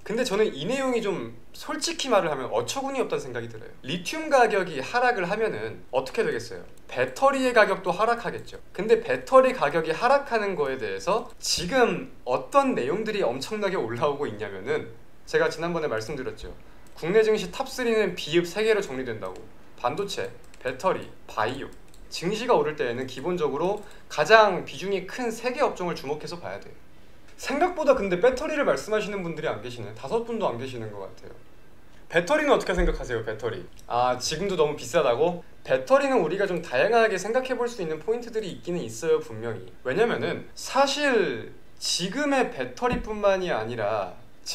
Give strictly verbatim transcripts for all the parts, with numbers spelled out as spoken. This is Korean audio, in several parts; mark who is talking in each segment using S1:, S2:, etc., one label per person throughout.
S1: 근데 저는 이 내용이 좀 솔직히 말을 하면 어처구니 없다는 생각이 들어요. 리튬 가격이 하락을 하면은 어떻게 되겠어요? 배터리의 가격도 하락하겠죠. 근데 배터리 가격이 하락하는 거에 대해서 지금 어떤 내용들이 엄청나게 올라오고 있냐면은, 제가 지난번에 말씀드렸죠. 국내 증시 탑삼는 비읍 세 개로 정리된다고. 반도체, 배터리, 바이오. 증시가 오를 때에는 기본적으로 가장 비중이 큰 세 개 업종을 주목해서 봐야 돼요. 생각보다 근데 배터리를 말씀하시는 분들이 안 계시네. 다섯 분도 안 계시는 것 같아요. 배터리는 어떻게 생각하세요? 배터리. 아, 지금도 너무 비싸다고? 배터리는 우리가 좀 다양하게 생각해 볼 수 있는 포인트들이 있기는 있어요, 분명히. 왜냐면은 사실 지금의 배터리뿐만이 아니라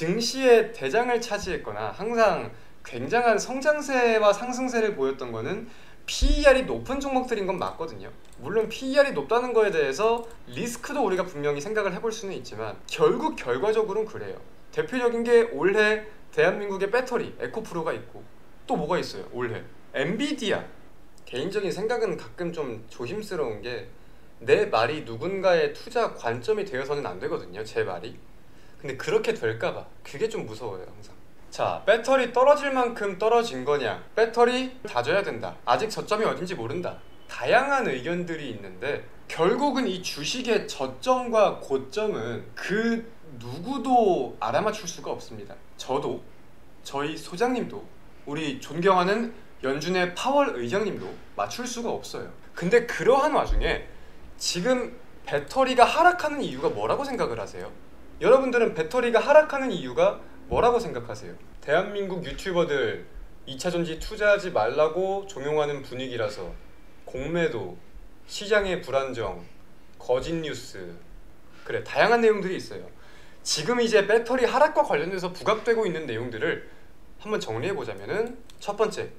S1: 증시의 대장을 차지했거나 항상 굉장한 성장세와 상승세를 보였던 거는 피이알이 높은 종목들인 건 맞거든요. 물론 피이알이 높다는 거에 대해서 리스크도 우리가 분명히 생각을 해볼 수는 있지만 결국 결과적으로는 그래요. 대표적인 게 올해 대한민국의 배터리 에코프로가 있고, 또 뭐가 있어요 올해? 엔비디아. 개인적인 생각은 가끔 좀 조심스러운 게, 내 말이 누군가의 투자 관점이 되어서는 안 되거든요, 제 말이. 근데 그렇게 될까봐 그게 좀 무서워요, 항상. 자, 배터리 떨어질 만큼 떨어진 거냐, 배터리 다져야 된다, 아직 저점이 어딘지 모른다, 다양한 의견들이 있는데 결국은 이 주식의 저점과 고점은 그 누구도 알아맞힐 수가 없습니다. 저도, 저희 소장님도, 우리 존경하는 연준의 파월 의장님도 맞출 수가 없어요. 근데 그러한 와중에 지금 배터리가 하락하는 이유가 뭐라고 생각을 하세요? 여러분들은 배터리가 하락하는 이유가 뭐라고 생각하세요? 대한민국 유튜버들 이차전지 투자하지 말라고 종용하는 분위기라서, 공매도, 시장의 불안정, 거짓 뉴스, 그래 다양한 내용들이 있어요. 지금 이제 배터리 하락과 관련해서 부각되고 있는 내용들을 한번 정리해보자면은, 첫 번째,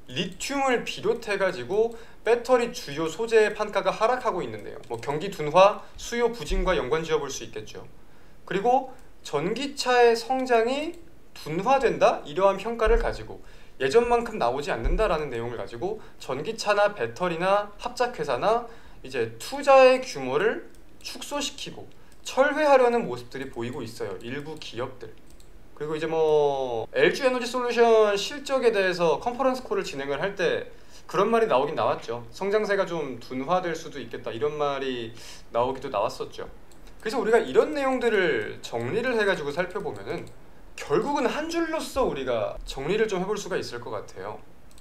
S1: 리튬을 비롯해가지고 배터리 주요 소재의 판가가 하락하고 있는데요. 뭐 경기 둔화, 수요 부진과 연관지어 볼 수 있겠죠. 그리고 전기차의 성장이 둔화된다? 이러한 평가를 가지고 예전만큼 나오지 않는다라는 내용을 가지고 전기차나 배터리나 합작회사나 이제 투자의 규모를 축소시키고 철회하려는 모습들이 보이고 있어요, 일부 기업들. 그리고 이제 뭐 엘지 에너지 솔루션 실적에 대해서 컨퍼런스 콜을 진행을 할 때 그런 말이 나오긴 나왔죠. 성장세가 좀 둔화될 수도 있겠다, 이런 말이 나오기도 나왔었죠. 그래서 우리가 이런 내용들을 정리를 해가지고 살펴보면은 결국은 한 줄로서 우리가 정리를 좀 해볼 수가 있을 것 같아요.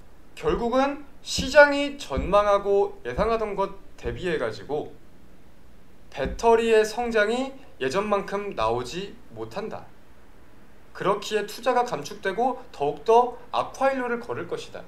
S1: 결국은 시장이 전망하고 예상하던 것 대비해가지고 배터리의 성장이 예전만큼 나오지 못한다. 그렇기에 투자가 감축되고 더욱더 악화일로를 걸을 것이다.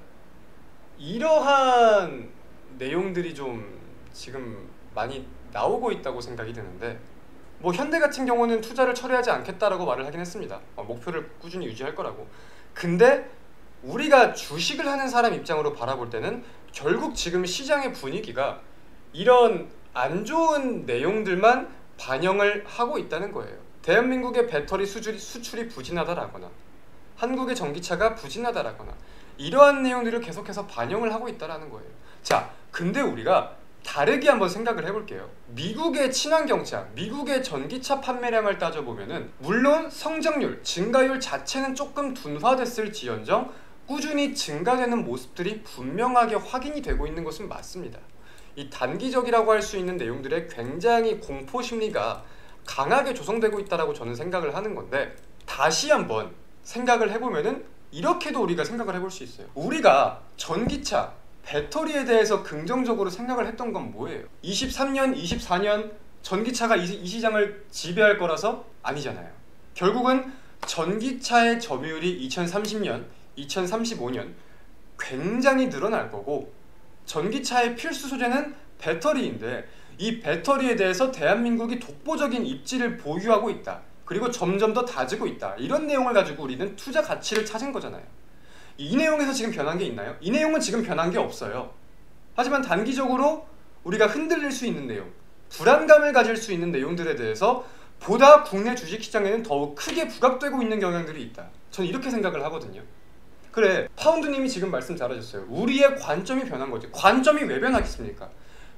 S1: 이러한 내용들이 좀 지금 많이 나오고 있다고 생각이 드는데, 뭐 현대 같은 경우는 투자를 철회하지 않겠다라고 말을 하긴 했습니다. 어, 목표를 꾸준히 유지할 거라고. 근데 우리가 주식을 하는 사람 입장으로 바라볼 때는 결국 지금 시장의 분위기가 이런 안 좋은 내용들만 반영을 하고 있다는 거예요. 대한민국의 배터리 수출이, 수출이 부진하다라거나 한국의 전기차가 부진하다라거나 이러한 내용들을 계속해서 반영을 하고 있다는 거예요. 자, 근데 우리가 다르게 한번 생각을 해볼게요. 미국의 친환경차, 미국의 전기차 판매량을 따져보면은 물론 성장률, 증가율 자체는 조금 둔화됐을지언정 꾸준히 증가되는 모습들이 분명하게 확인이 되고 있는 것은 맞습니다. 이 단기적이라고 할 수 있는 내용들의 굉장히 공포심리가 강하게 조성되고 있다고 저는 생각을 하는 건데, 다시 한번 생각을 해보면은 이렇게도 우리가 생각을 해볼 수 있어요. 우리가 전기차, 배터리에 대해서 긍정적으로 생각을 했던 건 뭐예요? 이십삼 년, 이십사 년 전기차가 이, 이 시장을 지배할 거라서? 아니잖아요. 결국은 전기차의 점유율이 이천삼십 년, 이천삼십오 년 굉장히 늘어날 거고, 전기차의 필수 소재는 배터리인데 이 배터리에 대해서 대한민국이 독보적인 입지를 보유하고 있다. 그리고 점점 더 다지고 있다. 이런 내용을 가지고 우리는 투자 가치를 찾은 거잖아요. 이 내용에서 지금 변한 게 있나요? 이 내용은 지금 변한 게 없어요. 하지만 단기적으로 우리가 흔들릴 수 있는 내용, 불안감을 가질 수 있는 내용들에 대해서 보다 국내 주식시장에는 더욱 크게 부각되고 있는 경향들이 있다. 저는 이렇게 생각을 하거든요. 그래, 파운드님이 지금 말씀 잘하셨어요. 우리의 관점이 변한 거지. 관점이 왜 변하겠습니까?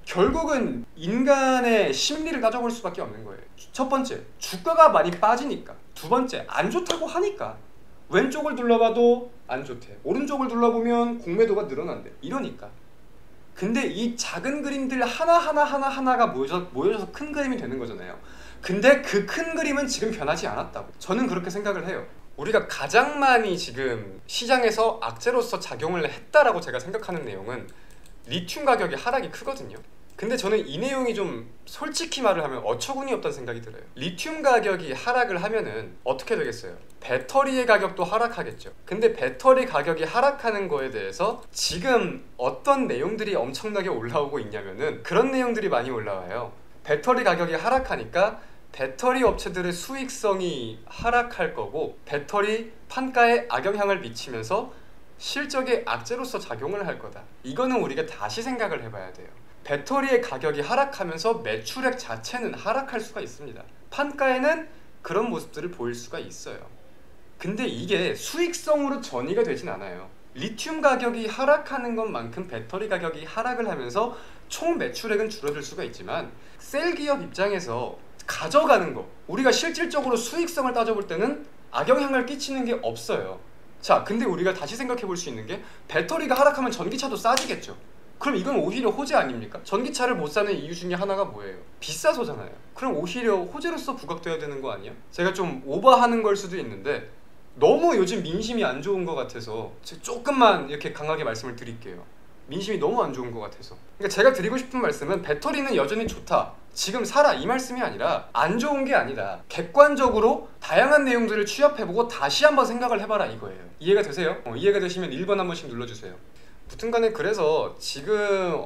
S1: 결국은 인간의 심리를 따져볼 수밖에 없는 거예요. 첫 번째, 주가가 많이 빠지니까. 두 번째, 안 좋다고 하니까. 왼쪽을 둘러봐도 안 좋대. 오른쪽을 둘러보면 공매도가 늘어난대. 이러니까. 근데 이 작은 그림들 하나하나 하나하나가 모여서, 모여서 큰 그림이 되는 거잖아요. 근데 그 큰 그림은 지금 변하지 않았다고. 저는 그렇게 생각을 해요. 우리가 가장 많이 지금 시장에서 악재로서 작용을 했다라고 제가 생각하는 내용은 리튬 가격이 하락이 크거든요. 근데 저는 이 내용이 좀 솔직히 말을 하면 어처구니 없다는 생각이 들어요. 리튬 가격이 하락을 하면은 어떻게 되겠어요? 배터리의 가격도 하락하겠죠. 근데 배터리 가격이 하락하는 거에 대해서 지금 어떤 내용들이 엄청나게 올라오고 있냐면은 그런 내용들이 많이 올라와요. 배터리 가격이 하락하니까 배터리 업체들의 수익성이 하락할 거고 배터리 판가에 악영향을 미치면서 실적의 악재로서 작용을 할 거다. 이거는 우리가 다시 생각을 해봐야 돼요. 배터리의 가격이 하락하면서 매출액 자체는 하락할 수가 있습니다. 판가에는 그런 모습들을 보일 수가 있어요. 근데 이게 수익성으로 전이가 되진 않아요. 리튬 가격이 하락하는 것만큼 배터리 가격이 하락을 하면서 총 매출액은 줄어들 수가 있지만 셀 기업 입장에서 가져가는 거, 우리가 실질적으로 수익성을 따져볼 때는 악영향을 끼치는 게 없어요. 자, 근데 우리가 다시 생각해 볼 수 있는 게 배터리가 하락하면 전기차도 싸지겠죠. 그럼 이건 오히려 호재 아닙니까? 전기차를 못 사는 이유 중에 하나가 뭐예요? 비싸서잖아요. 그럼 오히려 호재로서 부각돼야 되는 거 아니야? 제가 좀 오버하는 걸 수도 있는데 너무 요즘 민심이 안 좋은 것 같아서 조금만 이렇게 강하게 말씀을 드릴게요. 민심이 너무 안 좋은 것 같아서. 그러니까 제가 드리고 싶은 말씀은 배터리는 여전히 좋다, 지금 사라, 이 말씀이 아니라 안 좋은 게 아니다. 객관적으로 다양한 내용들을 취합해보고 다시 한번 생각을 해봐라 이거예요. 이해가 되세요? 어, 이해가 되시면 일 번 한 번씩 눌러주세요. 무튼간에 그래서 지금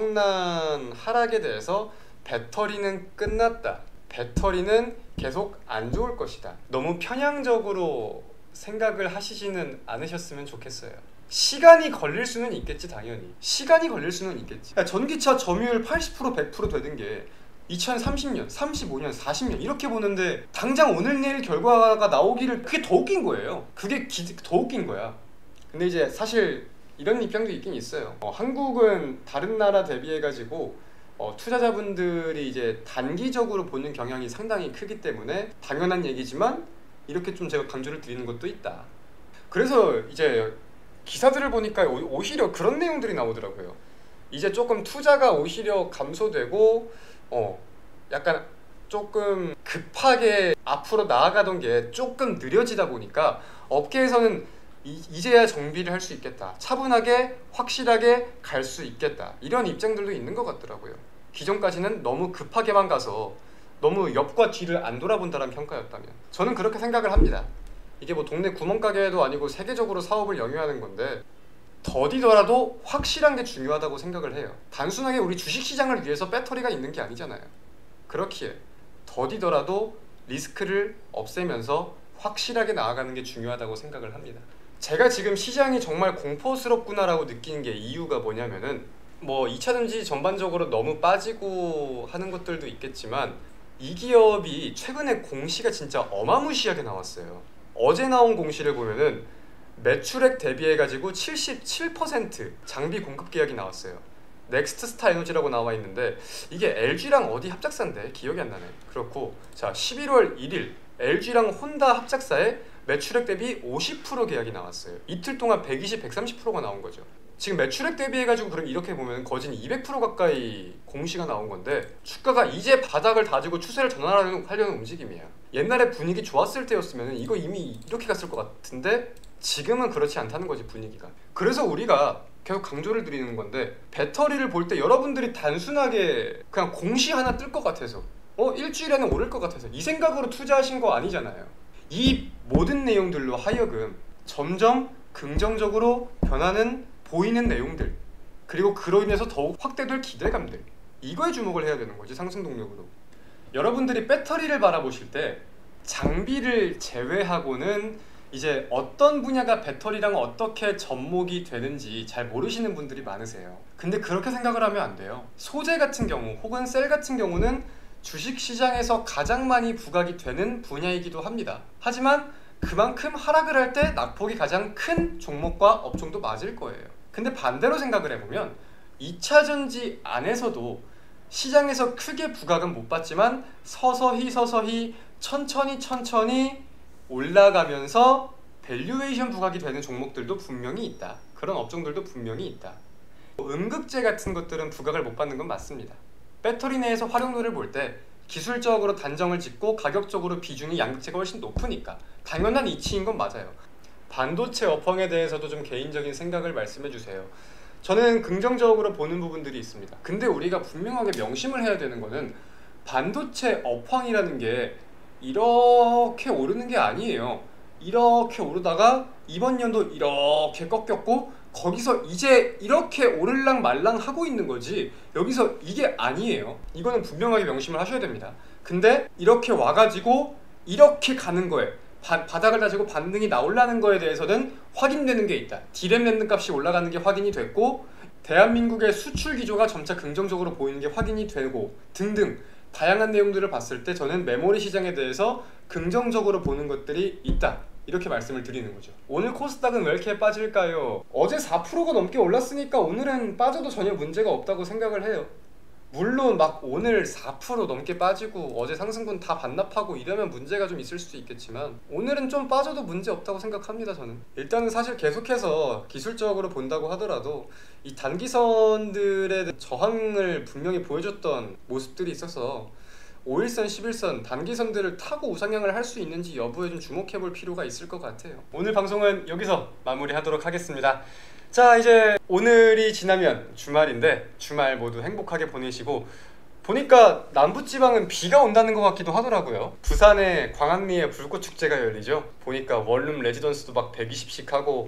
S1: 엄청난 하락에 대해서 배터리는 끝났다, 배터리는 계속 안 좋을 것이다, 너무 편향적으로 생각을 하시지는 않으셨으면 좋겠어요. 시간이 걸릴 수는 있겠지. 당연히 시간이 걸릴 수는 있겠지. 그러니까 전기차 점유율 팔십 퍼센트 백 퍼센트 되는 게 이천삼십 년, 삼십오 년, 사십 년 이렇게 보는데 당장 오늘 내일 결과가 나오기를, 그게 더 웃긴 거예요. 그게 기, 더 웃긴 거야. 근데 이제 사실 이런 입장도 있긴 있어요. 어, 한국은 다른 나라 대비해가지고 어, 투자자분들이 이제 단기적으로 보는 경향이 상당히 크기 때문에 당연한 얘기지만 이렇게 좀 제가 강조를 드리는 것도 있다. 그래서 이제 기사들을 보니까 오, 오히려 그런 내용들이 나오더라고요. 이제 조금 투자가 오히려 감소되고 어, 약간 조금 급하게 앞으로 나아가던 게 조금 느려지다 보니까 업계에서는 이, 이제야 정비를 할 수 있겠다, 차분하게 확실하게 갈 수 있겠다, 이런 입장들도 있는 것 같더라고요. 기존까지는 너무 급하게만 가서 너무 옆과 뒤를 안 돌아본다는 평가였다면. 저는 그렇게 생각을 합니다. 이게 뭐 동네 구멍가게도 아니고 세계적으로 사업을 영위하는 건데 더디더라도 확실한 게 중요하다고 생각을 해요. 단순하게 우리 주식시장을 위해서 배터리가 있는 게 아니잖아요. 그렇기에 더디더라도 리스크를 없애면서 확실하게 나아가는 게 중요하다고 생각을 합니다. 제가 지금 시장이 정말 공포스럽구나 라고 느끼는 게 이유가 뭐냐면은 뭐 이차전지 전반적으로 너무 빠지고 하는 것들도 있겠지만 이 기업이 최근에 공시가 진짜 어마무시하게 나왔어요. 어제 나온 공시를 보면은 매출액 대비해가지고 칠십칠 퍼센트 장비 공급 계약이 나왔어요. 넥스트스타 에너지라고 나와 있는데 이게 엘지랑 어디 합작사인데 기억이 안 나네. 그렇고 자 십일월 일일 엘지랑 혼다 합작사에 매출액 대비 오십 퍼센트 계약이 나왔어요. 이틀 동안 백이십, 백삼십 퍼센트가 나온 거죠. 지금 매출액 대비해가지고 그럼 이렇게 보면 거진 이백 퍼센트 가까이 공시가 나온 건데 주가가 이제 바닥을 다지고 추세를 전환하려는 하려는 움직임이야. 옛날에 분위기 좋았을 때였으면 이거 이미 이렇게 갔을 것 같은데 지금은 그렇지 않다는 거지, 분위기가. 그래서 우리가 계속 강조를 드리는 건데 배터리를 볼 때 여러분들이 단순하게 그냥 공시 하나 뜰 것 같아서 어 일주일에는 오를 것 같아서 이 생각으로 투자하신 거 아니잖아요. 이 모든 내용들로 하여금 점점 긍정적으로 변하는 보이는 내용들, 그리고 그로 인해서 더욱 확대될 기대감들, 이거에 주목을 해야 되는 거지, 상승 동력으로. 여러분들이 배터리를 바라보실 때 장비를 제외하고는 이제 어떤 분야가 배터리랑 어떻게 접목이 되는지 잘 모르시는 분들이 많으세요. 근데 그렇게 생각을 하면 안 돼요. 소재 같은 경우 혹은 셀 같은 경우는 주식시장에서 가장 많이 부각이 되는 분야이기도 합니다. 하지만 그만큼 하락을 할 때 낙폭이 가장 큰 종목과 업종도 맞을 거예요. 근데 반대로 생각을 해보면 이차전지 안에서도 시장에서 크게 부각은 못 받지만 서서히 서서히 천천히 천천히 올라가면서 밸류에이션 부각이 되는 종목들도 분명히 있다. 그런 업종들도 분명히 있다. 음극재 같은 것들은 부각을 못 받는 건 맞습니다. 배터리 내에서 활용도를 볼 때 기술적으로 단정을 짓고 가격적으로 비중이 양극재가 훨씬 높으니까 당연한 이치인 건 맞아요. 반도체 업황에 대해서도 좀 개인적인 생각을 말씀해 주세요. 저는 긍정적으로 보는 부분들이 있습니다. 근데 우리가 분명하게 명심을 해야 되는 거는 반도체 업황이라는 게 이렇게 오르는 게 아니에요. 이렇게 오르다가 이번 연도 이렇게 꺾였고 거기서 이제 이렇게 오를랑 말랑 하고 있는 거지 여기서 이게 아니에요. 이거는 분명하게 명심을 하셔야 됩니다. 근데 이렇게 와가지고 이렇게 가는 거에 바, 바닥을 다지고 반등이 나오려는 거에 대해서는 확인되는 게 있다. 디램 랜드 값이 올라가는 게 확인이 됐고 대한민국의 수출 기조가 점차 긍정적으로 보이는 게 확인이 되고 등등 다양한 내용들을 봤을 때 저는 메모리 시장에 대해서 긍정적으로 보는 것들이 있다. 이렇게 말씀을 드리는 거죠. 오늘 코스닥은 왜 이렇게 빠질까요? 어제 사 퍼센트가 넘게 올랐으니까 오늘은 빠져도 전혀 문제가 없다고 생각을 해요. 물론 막 오늘 사 퍼센트 넘게 빠지고 어제 상승분 다 반납하고 이러면 문제가 좀 있을 수도 있겠지만 오늘은 좀 빠져도 문제 없다고 생각합니다. 저는 일단은 사실 계속해서 기술적으로 본다고 하더라도 이 단기선들의 저항을 분명히 보여줬던 모습들이 있어서 오일선, 십일선 단기선들을 타고 우상향을 할 수 있는지 여부에 좀 주목해 볼 필요가 있을 것 같아요. 오늘 방송은 여기서 마무리하도록 하겠습니다. 자, 이제 오늘이 지나면 주말인데 주말 모두 행복하게 보내시고 보니까 남부지방은 비가 온다는 것 같기도 하더라고요. 부산의 광안리에 불꽃축제가 열리죠. 보니까 원룸 레지던스도 막 백이십씩 하고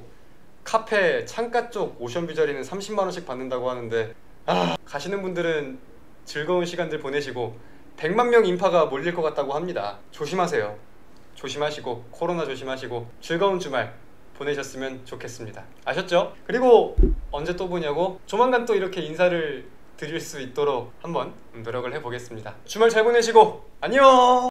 S1: 카페 창가 쪽 오션뷰 자리는 삼십만 원씩 받는다고 하는데 아, 가시는 분들은 즐거운 시간들 보내시고 백만 명 인파가 몰릴 것 같다고 합니다. 조심하세요. 조심하시고 코로나 조심하시고 즐거운 주말 보내셨으면 좋겠습니다. 아셨죠? 그리고 언제 또 보냐고 조만간 또 이렇게 인사를 드릴 수 있도록 한번 노력을 해보겠습니다. 주말 잘 보내시고 안녕!